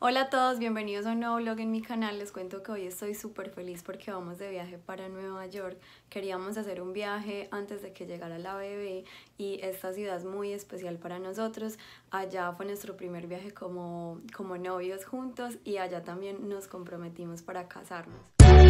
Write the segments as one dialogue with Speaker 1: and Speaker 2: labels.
Speaker 1: Hola a todos, bienvenidos a un nuevo vlog en mi canal. Les cuento que hoy estoy súper feliz porque vamos de viaje para Nueva York. Queríamos hacer un viaje antes de que llegara la bebé y esta ciudad es muy especial para nosotros. Allá fue nuestro primer viaje como novios juntos y allá también nos comprometimos para casarnos.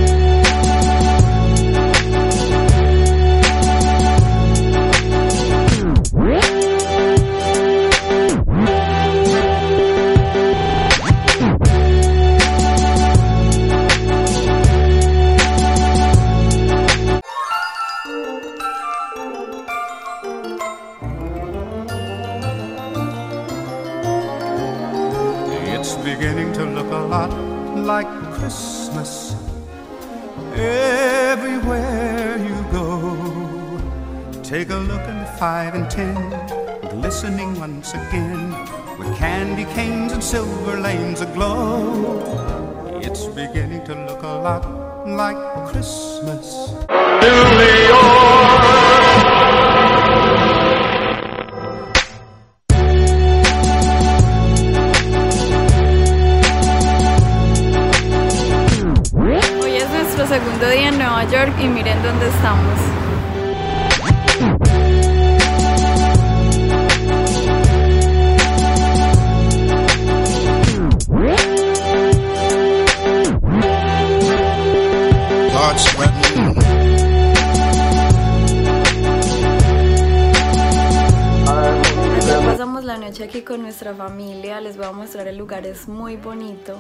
Speaker 2: It's beginning to look a lot like Christmas everywhere you go. Take a look at the 5 and 10, glistening once again, with candy canes and silver lanes aglow. It's beginning to look a lot like Christmas. New York!
Speaker 1: Segundo día en Nueva York y miren dónde estamos. Ayer pasamos la noche aquí con nuestra familia. Les voy a mostrar el lugar, es muy bonito.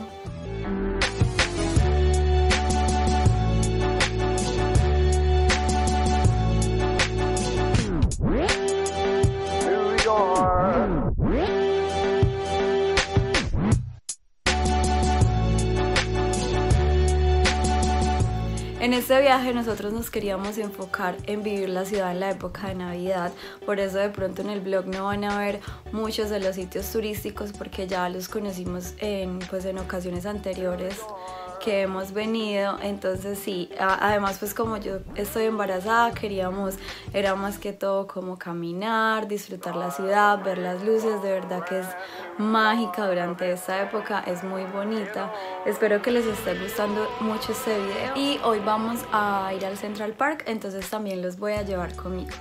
Speaker 1: En este viaje nosotros nos queríamos enfocar en vivir la ciudad en la época de Navidad, por eso de pronto en el vlog no van a ver muchos de los sitios turísticos porque ya los conocimos en ocasiones anteriores que hemos venido. Entonces sí, además pues como yo estoy embarazada era más que todo como caminar, disfrutar la ciudad, ver las luces, de verdad que es mágica durante esta época, es muy bonita. Espero que les esté gustando mucho este video y hoy vamos a ir al Central Park, entonces también los voy a llevar conmigo.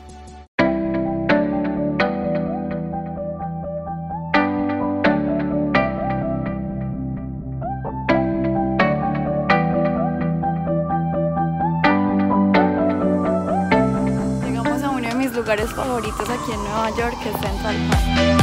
Speaker 1: Lugares favoritos aquí en Nueva York, que es Central Park.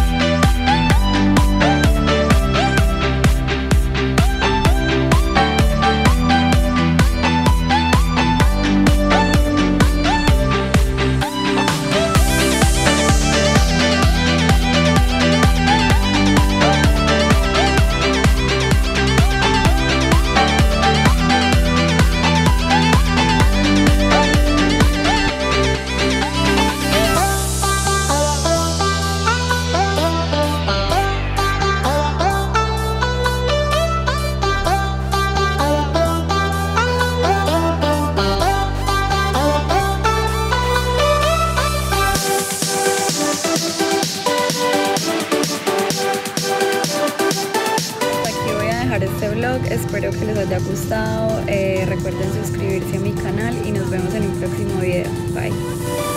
Speaker 1: Este vlog, espero que les haya gustado, recuerden suscribirse a mi canal y nos vemos en un próximo video, bye.